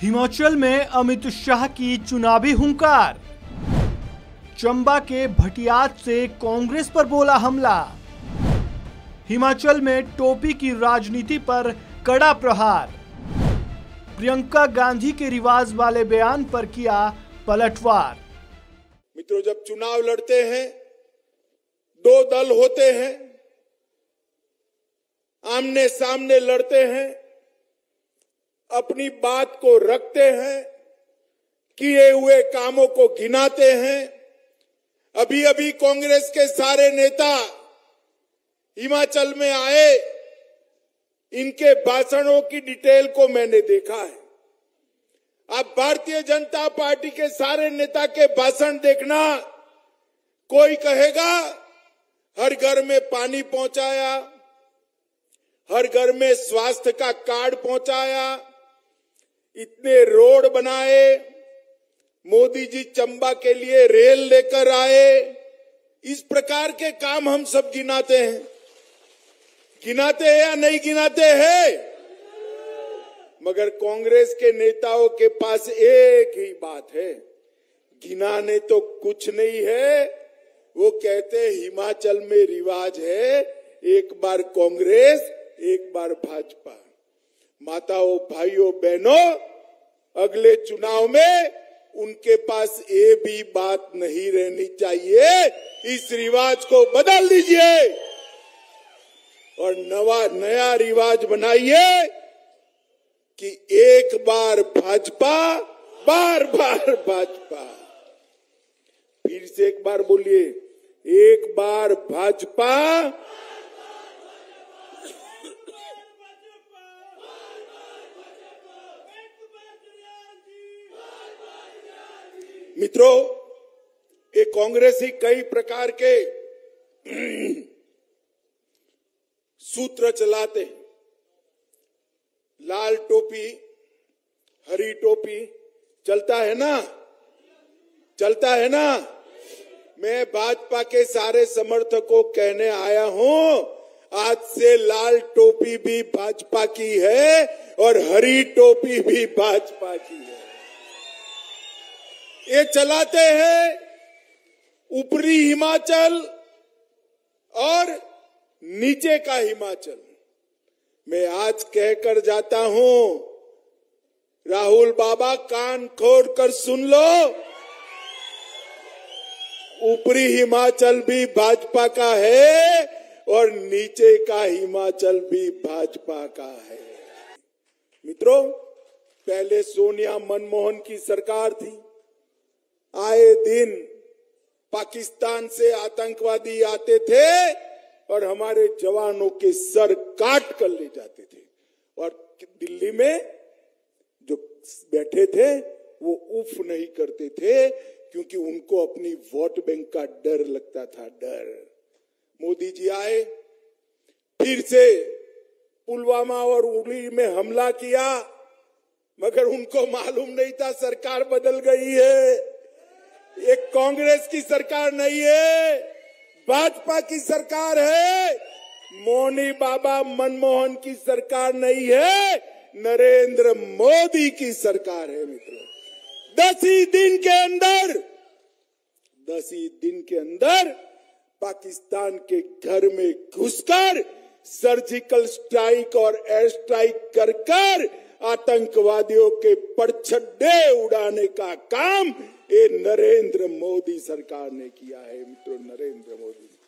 हिमाचल में अमित शाह की चुनावी हुंकार। चंबा के भटियात से कांग्रेस पर बोला हमला। हिमाचल में टोपी की राजनीति पर कड़ा प्रहार। प्रियंका गांधी के रिवाज वाले बयान पर किया पलटवार। मित्रों, जब चुनाव लड़ते हैं, दो दल होते हैं, आमने सामने लड़ते हैं, अपनी बात को रखते हैं, किए हुए कामों को गिनाते हैं। अभी अभी कांग्रेस के सारे नेता हिमाचल में आए, इनके भाषणों की डिटेल को मैंने देखा है। आप भारतीय जनता पार्टी के सारे नेता के भाषण देखना, कोई कहेगा हर घर में पानी पहुंचाया, हर घर में स्वास्थ्य का कार्ड पहुंचाया, इतने रोड बनाए, मोदी जी चंबा के लिए रेल लेकर आए। इस प्रकार के काम हम सब गिनाते हैं। गिनाते हैं या नहीं गिनाते हैं? मगर कांग्रेस के नेताओं के पास एक ही बात है, गिनाने तो कुछ नहीं है। वो कहते हैं हिमाचल में रिवाज है, एक बार कांग्रेस, एक बार भाजपा। माताओं, भाइयों, बहनों, अगले चुनाव में उनके पास ये भी बात नहीं रहनी चाहिए। इस रिवाज को बदल दीजिए और नया रिवाज बनाइए कि एक बार भाजपा, बार बार भाजपा। फिर से एक बार बोलिए, एक बार भाजपा, मित्रों, ये कांग्रेसी कई प्रकार के सूत्र चलाते हैं। लाल टोपी, हरी टोपी, चलता है ना? चलता है ना? मैं भाजपा के सारे समर्थकों को कहने आया हूं, आज से लाल टोपी भी भाजपा की है और हरी टोपी भी भाजपा की है। ये चलाते हैं ऊपरी हिमाचल और नीचे का हिमाचल। मैं आज कहकर जाता हूं, राहुल बाबा कान खोल कर सुन लो, ऊपरी हिमाचल भी भाजपा का है और नीचे का हिमाचल भी भाजपा का है। मित्रों, पहले सोनिया मनमोहन की सरकार थी। आए दिन पाकिस्तान से आतंकवादी आते थे और हमारे जवानों के सर काट कर ले जाते थे, और दिल्ली में जो बैठे थे वो उफ नहीं करते थे, क्योंकि उनको अपनी वोट बैंक का डर लगता था। डर। मोदी जी आए, फिर से पुलवामा और उरी में हमला किया, मगर उनको मालूम नहीं था सरकार बदल गई है। ये कांग्रेस की सरकार नहीं है, भाजपा की सरकार है। मोनी बाबा मनमोहन की सरकार नहीं है, नरेंद्र मोदी की सरकार है। मित्रों, 10 ही दिन के अंदर पाकिस्तान के घर में घुसकर सर्जिकल स्ट्राइक और एयर स्ट्राइक कर आतंकवादियों के परछड्डे उड़ाने का काम ये नरेंद्र मोदी सरकार ने किया है। मित्रों, नरेंद्र मोदी